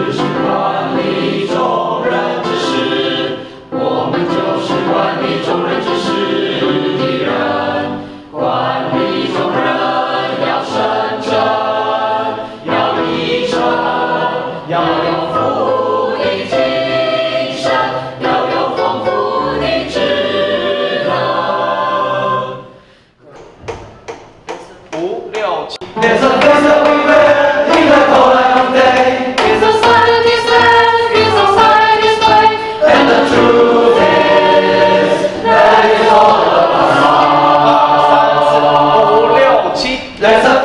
是管理众人之事，我们就是管理众人之事的人。管理众人要深沉，要义诚，要有福音精神，要有丰富的智能。 5、6、7。 There's a place that we live in the cold of day. It's a society's land, it's a society's way. And the truth is that it's all of us. 5、6、7。 There's a